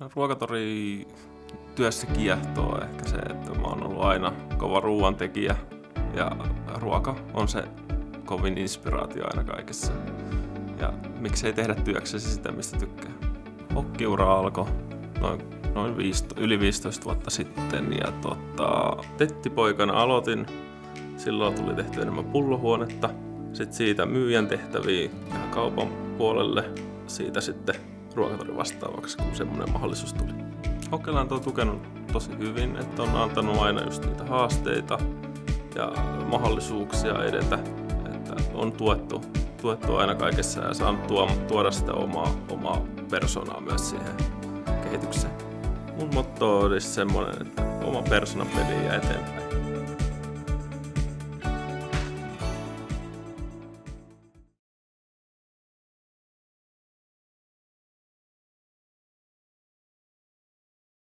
Ruokatori työssä kiehtoo ehkä se, että mä oon ollut aina kova ruoantekijä ja ruoka on se kovin inspiraatio aina kaikessa. Ja miksei tehdä työksesi sitä, mistä tykkää. Hokkiura alkoi yli 15 vuotta sitten ja tettipoikana aloitin. Silloin tuli tehty enemmän pullohuonetta. Sitten siitä myyjän tehtäviä ihan kaupan puolelle. Siitä sitten ruokatorin vastaavaksi, kun semmoinen mahdollisuus tuli. Hokkeland on tukenut tosi hyvin, että on antanut aina just niitä haasteita ja mahdollisuuksia edetä. Että on tuettu aina kaikessa ja saanut tuoda sitä omaa persoonaa myös siihen kehitykseen. Mun motto olisi semmoinen, että oma persoonan peli ja eteenpäin.